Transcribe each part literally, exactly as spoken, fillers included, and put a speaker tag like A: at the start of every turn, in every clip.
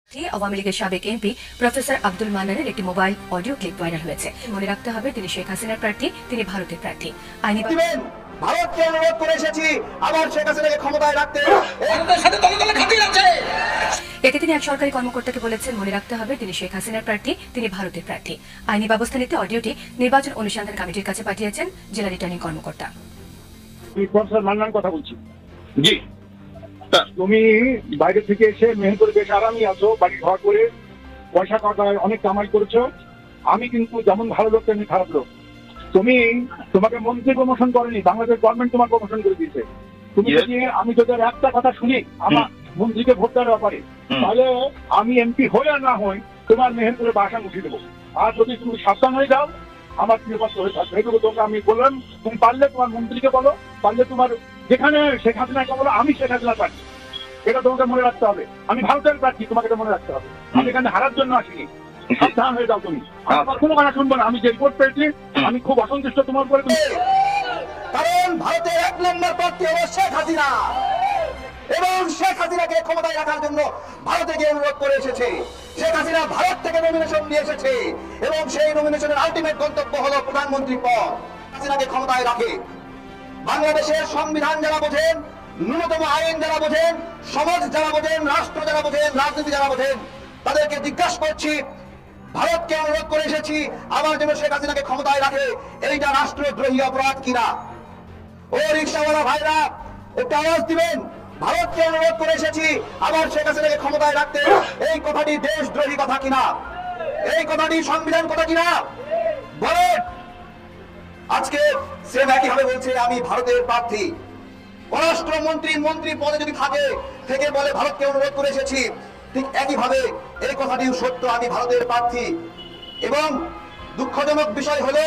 A: আওয়ামী লীগের সাবেক MP professor Abdul মান্নানের একটি মোবাইল অডিও ক্লিপ ভাইরাল হয়েছে। মনে রাখতে হবে তিনি শেখ হাসিনার প্রার্থী, তিনি ভারতের প্রার্থী। আইনি
B: ভারতকে অনুরোধ করে এসেছি আবার শেখ হাসিনাকে ক্ষমতায় রাখতে।
A: এতে তিনি এক সরকারি কর্মকর্তাকে বলেছেন, মনে রাখতে হবে তিনি শেখ হাসিনার প্রার্থী, তিনি ভারতের প্রার্থী। আইনি ব্যবস্থা নিতে অডিওটি নির্বাচন অনুসন্ধান কমিটির কাছে পাঠিয়েছেন জেলা রিটার্নিং কর্মকর্তা।
C: প্রফেসর মান্নান কথা বলছি।
D: জি,
C: তুমি বাইরে থেকে এসে মেহেরপুরে বেশ আরামই আছো, বাড়ি ঘর করে পয়সা টাকায় অনেক কামাই করেছো। আমি কিন্তু যেমন ভালো লোক তেমনি খারাপ লোক। তুমি তোমাকে মন্ত্রী প্রমোশন করেনি, বাংলাদেশ গভর্নমেন্ট তোমার প্রমোশন করে দিয়েছে। তুমি যদি আমি তোদের একটা কথা শুনি আমার মন্ত্রীকে ভোট দেওয়ার ব্যাপারে, তাহলে আমি এমপি হই আর না হই তোমার মেহেরপুরে বাসা মুছিয়ে দেবো। আর যদি তুমি সাবধান হয়ে যাও আমার নির্বাচন হয়ে থাকবে। এটুকু তোমাকে আমি বললাম। তুমি পারলে তোমার মন্ত্রীকে বলো, পারলে তোমার যেখানে শেখ হাসিনাকে বলো আমি শেখ হাসিনার প্রার্থী। এটা তোমাকে মনে রাখতে হবে। আমি ভারতের প্রার্থী, তোমাকে এটা মনে রাখতে হবে। আমি এখানে হারার জন্য আসিনি। সাবধান হয়ে যাও তুমি। আমার কোনো কথা শুনবো না। আমি যে রিপোর্ট পেয়েছি আমি খুব অসন্তুষ্ট তোমার উপরে।
B: কারণ ভারতের এক নম্বর প্রার্থী হলো শেখ হাসিনা এবং শেখ হাসিনাকে ক্ষমতায় রাখার জন্য ভারতে গিয়ে অনুরোধ করে এসেছে। শেখ হাসিনা ভারত থেকে নমিনেশন নিয়ে এসেছে এবং সেই নমিনেশনের আলটিমেট গন্তব্য হলো প্রধানমন্ত্রী পদ। হাসিনাকে ক্ষমতায় রাখে। বাংলাদেশের সংবিধান যারা বোঝেন, ন্যূনতম আইন যারা বোঝেন, সমাজ যারা বোঝেন, রাষ্ট্র যারা বোঝেন, রাজনীতি যারা বোঝেন, তাদেরকে জিজ্ঞাসা করছি, ভারতকে অনুরোধ করে এসেছি আমার জন্য শেখ হাসিনাকে ক্ষমতায় রাখে, এইটা রাষ্ট্রদ্রোহী অপরাধ কিনা? ও রিক্সাওয়ালা ভাইরা একটা আওয়াজ দিবেন। ভারতকে অনুরোধ করে এসেছি আবার শেখ হাসিনাকে ক্ষমতায় রাখতে, এই কথাটি দেশদ্রোহী কথা কিনা? এই কথাটি সংবিধান কথা কিনা? বলেন। আজকে সেম একই ভাবে বলছে আমি ভারতের প্রার্থী। পররাষ্ট্রমন্ত্রী মন্ত্রী পদে যদি থাকে থেকে বলে ভারতকে অনুরোধ করে এসেছি, ঠিক একইভাবে এই কথাটিও সত্য, আমি ভারতের প্রার্থী। এবং দুঃখজনক বিষয় হলো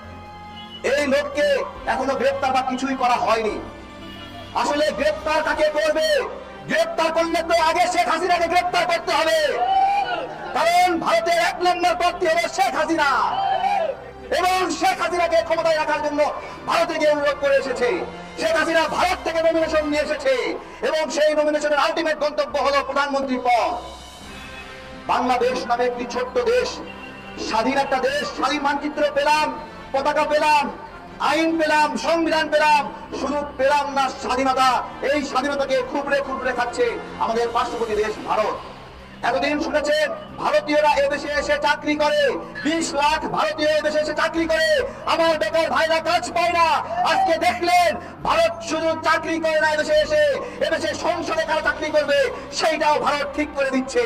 B: এই লোককে এখনো গ্রেপ্তার বা কিছুই করা হয়নি। আসলে গ্রেপ্তার কাকে করবে? গ্রেপ্তার করলে তো আগে শেখ হাসিনাকে গ্রেপ্তার করতে হবে। কারণ ভারতের এক নম্বর প্রার্থী হলো শেখ হাসিনা এবং শেখ হাসিনাকে ক্ষমতায় রাখার জন্য ভারতে গিয়ে অনুরোধ করে এসেছে। শেখ হাসিনা ভারত থেকে নমিনেশন নিয়ে এসেছে এবং সেই নমিনেশনের আলটিমেট গন্তব্য হলো প্রধানমন্ত্রী পদ। বাংলাদেশ নামে একটি ছোট্ট দেশ, স্বাধীন একটা দেশ, স্বাধীন মানচিত্র পেলাম, পতাকা পেলাম, আইন পেলাম, সংবিধান পেলাম, শুধু পেলাম না স্বাধীনতা। এই স্বাধীনতাকে খুবড়ে খুবড়ে খাচ্ছে আমাদের পার্শ্ববর্তী দেশ ভারত। এতদিন শুনেছেন ভারতীয়রা এদেশে এসে চাকরি করে, বিশ লাখ ভারতীয় এদেশে এসে চাকরি করে, আমার বেকার ভাইরা কাজ পায় না। আজকে দেখলেন ভারত শুধু চাকরি করে না, এদেশে এসে এদেশে সংসদে কারা চাকরি করবে সেইটাও ভারত ঠিক করে দিচ্ছে।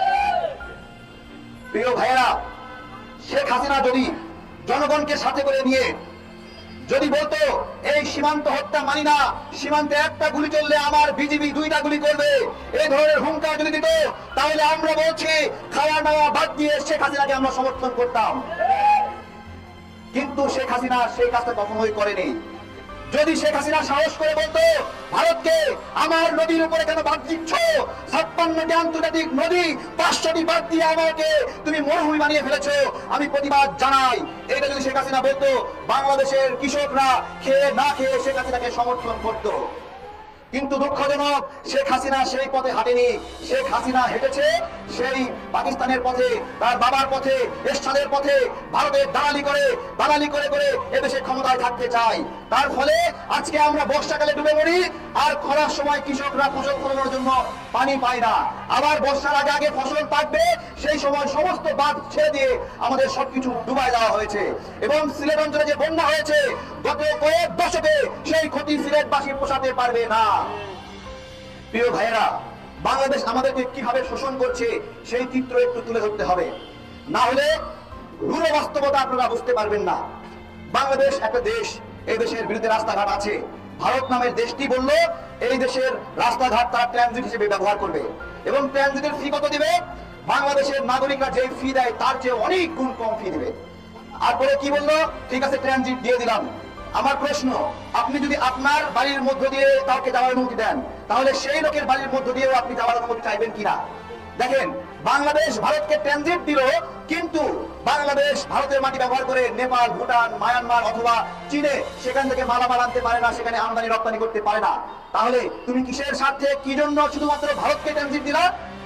B: প্রিয় ভাইয়েরা, শেখ হাসিনা যদি জনগণকে সাথে করে নিয়ে যদি বলতো এই সীমান্ত হত্যা মানি না, সীমান্তে একটা গুলি চললে আমার বিজিবি দুইটা গুলি করবে, এই ধরনের হুঙ্কার যদি দিত, তাহলে আমরা বলছি খাওয়া নাওয়া বাদ দিয়ে শেখ হাসিনাকে আমরা সমর্থন করতাম। কিন্তু শেখ হাসিনা সেই কাজটা কখনোই করেনি। যদি শেখ হাসিনা সাহস করে বলতো ভারতকে আমার নদীর উপরে কেন বাদ দিচ্ছ, ছাপ্পান্নটি আন্তর্জাতিক নদী পাঁচশোটি বাদ দিয়ে আমাকে তুমি মরুভূমি বানিয়ে ফেলেছো, আমি প্রতিবাদ জানাই, এটা যদি শেখ হাসিনা বলতো, বাংলাদেশের কৃষকরা খেয়ে না খেয়ে শেখ হাসিনাকে সমর্থন করতো। কিন্তু দুঃখজনক শেখ হাসিনা সেই পথে হাঁটেনি। শেখ হাসিনা হেঁটেছে সেই পাকিস্তানের পথে, তার বাবার পথে, এরশাদের পথে, ভারতের দালালি করে দালালি করে করে এদেশে ক্ষমতায় থাকতে চায়। তার ফলে আজকে আমরা বর্ষাকালে ডুবে মরি আর খরার সময় কৃষকরা ফসল ফলানোর জন্য পানি পায় না। আবার বর্ষার আগে আগে ফসল পাকবে, সেই সময় সমস্ত বাঁধ ছেড়ে দিয়ে আমাদের সবকিছু ডুবাই দেওয়া হয়েছে। এবং সিলেট অঞ্চলে যে বন্যা হয়েছে গত কয়েক দশকে, সেই ক্ষতি সিলেটবাসী পোষাতে পারবে না। প্রিয় ভাইয়েরা, বাংলাদেশ আমাদেরকে কিভাবে শোষণ করছে সেই চিত্র একটু তুলে ধরতে হবে, না হলে রূঢ় বাস্তবতা আপনারা বুঝতে পারবেন না। বাংলাদেশ একটা দেশ, এই দেশের বিরুদ্ধে রাস্তাঘাট আছে। ভারত নামের দেশটি বলল এই দেশের রাস্তাঘাট তারা ট্রানজিট হিসেবে ব্যবহার করবে এবং ট্রানজিটের ফি কত দিবে? বাংলাদেশের নাগরিকরা যে ফি দেয় তার চেয়ে অনেক গুণ কম ফি দিবে। আর পরে কি বললো? ঠিক আছে ট্রানজিট দিয়ে দিলাম। আমার প্রশ্ন, আপনি যদি আপনার বাড়ির মধ্য দিয়ে কাউকে যাওয়ার অনুমতি দেন, তাহলে সেই লোকের বাড়ির মধ্য দিয়েও আপনি যাওয়ার অনুমতি চাইবেন কিনা? দেখেন, বাংলাদেশ ভারতকে ট্রানজিট দিল, কিন্তু বাংলাদেশ ভারতের মাটি ব্যবহার করে নেপাল, ভুটান, মায়ানমার অথবা চীনে সেখান থেকে মালামাল আনতে পারে না, সেখানে আমদানি রপ্তানি করতে পারে না। তাহলে তুমি কিসের স্বার্থে, কি জন্য শুধুমাত্র ভারতকে ট্রানজিট দিলা?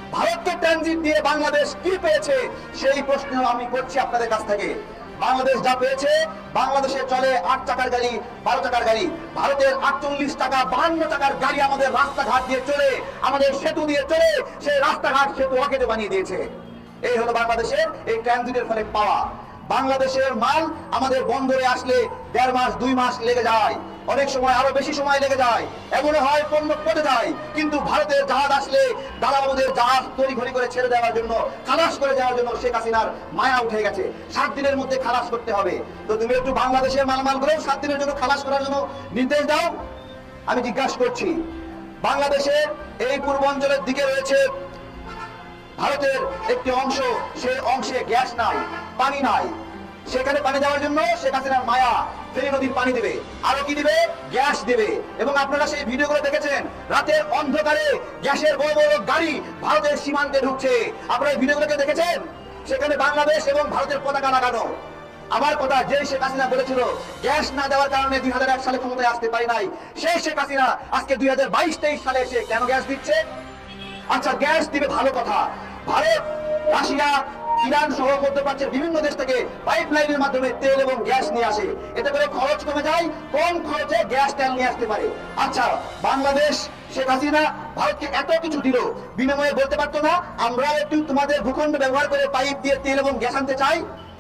B: ভারতকে ট্রানজিট দিয়ে বাংলাদেশ কি পেয়েছে সেই প্রশ্ন আমি করছি আপনাদের কাছ থেকে। বাংলাদেশ যা পেয়েছে, বাংলাদেশে চলে আট চাকার গাড়ি, বারো চাকার গাড়ি। ভারতের আটচল্লিশ টাকা বাহান্ন টাকার গাড়ি আমাদের রাস্তাঘাট দিয়ে চলে, আমাদের সেতু দিয়ে চলে, সেই রাস্তাঘাট সেতু অকেটে বানিয়ে দিয়েছে। এই হলো বাংলাদেশের এই ট্রানজিটের ফলে পাওয়া। বাংলাদেশের মাল আমাদের বন্দরে আসলে দেড় মাস দুই মাস লেগে যায়, অনেক সময় আরো বেশি সময় লেগে যায়, এমন হয় পণ্য পচে যায়। কিন্তু ভারতের জাহাজ আসলে দালালদের জাহাজ তৈরি ঘড়ি করে ছেড়ে দেওয়ার জন্য, খালাস করে দেওয়ার জন্য শেখ হাসিনার মায়া উঠে গেছে। সাত দিনের মধ্যে খালাস করতে হবে। তো তুমি একটু বাংলাদেশের মালমাল করে সাত দিনের জন্য খালাস করার জন্য নির্দেশ দাও। আমি জিজ্ঞাসা করছি, বাংলাদেশের এই পূর্বাঞ্চলের দিকে রয়েছে ভারতের একটি অংশ, সেই অংশে গ্যাস নাই, পানি নাই। সেখানে পানি দেওয়ার জন্য শেখ হাসিনার মায়া ফেনী নদীর পানি দেবে, আরো কি দিবে? গ্যাস দেবে। এবং আপনারা সেই ভিডিওগুলো দেখেছেন, রাতের অন্ধকারে গ্যাসের বড় বড় গাড়ি ভারতের সীমান্তে ঢুকছে। আপনারা এই ভিডিওগুলোকে দেখেছেন? সেখানে বাংলাদেশ এবং ভারতের পতাকা লাগানো। আমার কথা, যে শেখ হাসিনা বলেছিল গ্যাস না দেওয়ার কারণে দুই হাজার এক সালে ক্ষমতায় আসতে পারি নাই, সেই শেখ হাসিনা আজকে দুই হাজার বাইশ তেইশ সালে এসে কেন গ্যাস দিচ্ছে? আচ্ছা, গ্যাস দিবে ভালো কথা। ভারত, রাশিয়া, ইরান সহ মধ্যপ্রাচ্যের বিভিন্ন দেশ থেকে পাইপ লাইনের মাধ্যমে তেল এবং গ্যাস নিয়ে আসে। এতে করে খরচ কমে যায়, কম খরচে গ্যাস তেল নিয়ে আসতে পারে। আচ্ছা, বাংলাদেশ শেখ হাসিনা ভারতকে এত কিছু দিল, বিনিময়ে বলতে পারতো না আমরা একটু তোমাদের ভূখণ্ড ব্যবহার করে পাইপ দিয়ে তেল এবং গ্যাস আনতে চাই?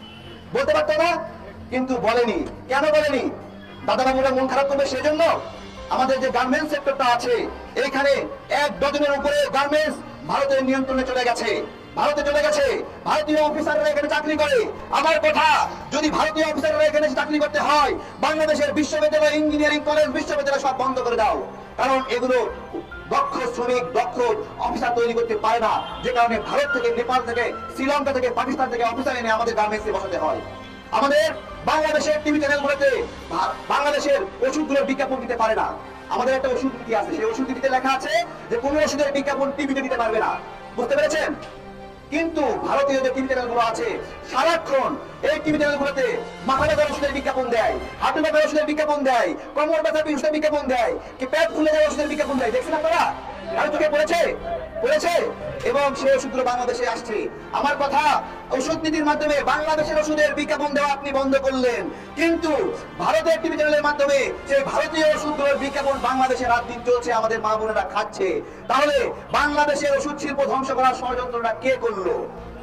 B: বলতে পারতো না? কিন্তু বলেনি। কেন বলেনি? দাদাবাবুরা মন খারাপ করবে সেজন্য? আমাদের যে গার্মেন্টস সেক্টরটা আছে, এইখানে এক ডজনের উপরে গার্মেন্টস ভারতের নিয়ন্ত্রণে চলে গেছে, ভারতে চলে গেছে। ভারতীয় অফিসাররা এখানে চাকরি করে। আমার কথা, যদি ভারতীয় অফিসাররা এখানে চাকরি করতে হয়, বাংলাদেশের বিশ্ববিদ্যালয়, ইঞ্জিনিয়ারিং কলেজ, বিশ্ববিদ্যালয় সব বন্ধ করে দাও। কারণ এগুলো দক্ষ শ্রমিক, দক্ষ অফিসার তৈরি করতে পারে না, যে কারণে ভারত থেকে, নেপাল থেকে, শ্রীলঙ্কা থেকে, পাকিস্তান থেকে অফিসার এনে আমাদের গার্মেন্টসে বসাতে হয়। আমাদের বাংলাদেশের টিভি চ্যানেলগুলোতে বাংলাদেশের ওষুধগুলোর বিজ্ঞাপন দিতে পারে না। আমাদের একটা ওষুধ নীতি আছে, সেই ওষুধ নীতিতে লেখা আছে যে কোন ওষুধের বিজ্ঞাপন টিভিতে দিতে পারবে না। বুঝতে পেরেছেন? কিন্তু ভারতীয় যে টিভি চ্যানেলগুলো আছে, সারাক্ষণ এই টিভি চ্যানেলগুলোতে মাথা ব্যথার ওষুধের বিজ্ঞাপন দেয়, হাঁটু ব্যথার ওষুধের বিজ্ঞাপন দেয়, কোমর ব্যথার ওষুধের বিজ্ঞাপন দেয়, কি পেট ফুলে যাওয়ার ওষুধের বিজ্ঞাপন দেয়। দেখছেন আপনারা? কারো চোখে পড়েছে? পড়েছে। এবং সেই ওষুধগুলো বাংলাদেশে আসছে। আমার কথা, ওষুধ নীতির মাধ্যমে বাংলাদেশের ওষুধের বিজ্ঞাপন দেওয়া আপনি বন্ধ করলেন, কিন্তু ভারতের টিভি চ্যানেলের মাধ্যমে সেই ভারতীয় ওষুধগুলোর বিজ্ঞাপন বাংলাদেশে রাত দিন চলছে, আমাদের মা বোনেরা খাচ্ছে। তাহলে বাংলাদেশের ওষুধ শিল্প ধ্বংস করার ষড়যন্ত্রটা কে করলো?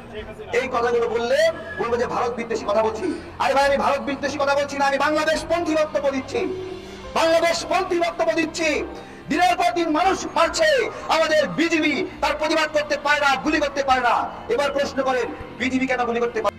B: এই কথাগুলো বললে বলবো যে ভারত বিদ্বেষী কথা বলছি। আরে ভাই, আমি ভারত বিদ্বেষী কথা বলছি না, আমি বাংলাদেশ পন্থী বক্তব্য দিচ্ছি। বাংলাদেশ পন্থী বক্তব্য দিচ্ছি। দিনের পর দিন মানুষ মারছে, আমাদের বিজিবি তার প্রতিবাদ করতে পারে না, গুলি করতে পারে না। এবার প্রশ্ন করেন, বিজিবি কেন গুলি করতে পারে?